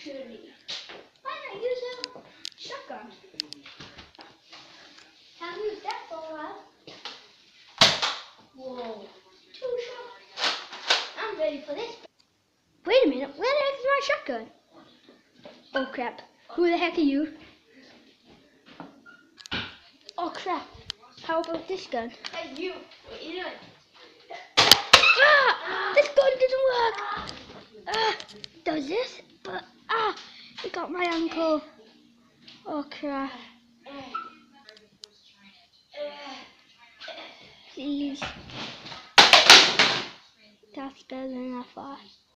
Actually, why not use a shotgun? Haven't used that for a while. Whoa, 2 shots. I'm ready for this. Wait a minute, where the heck is my shotgun? Oh crap, who the heck are you? Oh crap, how about this gun? Hey you, what are you doing? This gun doesn't work! Does this? But, it got my ankle. Oh crap. Please. That's better than I thought.